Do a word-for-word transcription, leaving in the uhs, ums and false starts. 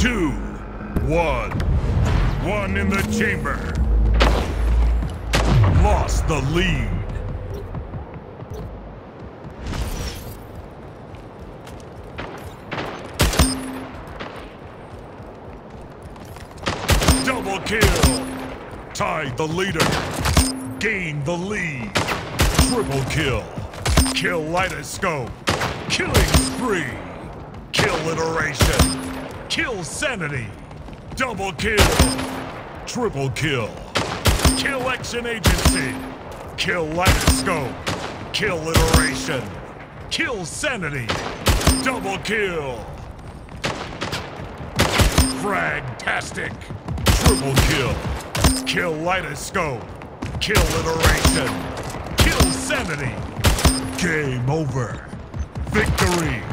two, one. One in the chamber. Lost the lead. Double kill. Tied the leader. Gained the lead. Triple kill. Kaleidoscope. Killing spree. Kill iteration. Kill sanity. Double kill. Triple kill. Kill action agency. Kill kaleidoscope. Kill iteration. Kill sanity. Double kill. Fragtastic. Triple kill. Kill kaleidoscope. Kill iteration. Kill sanity. Game over. Victory.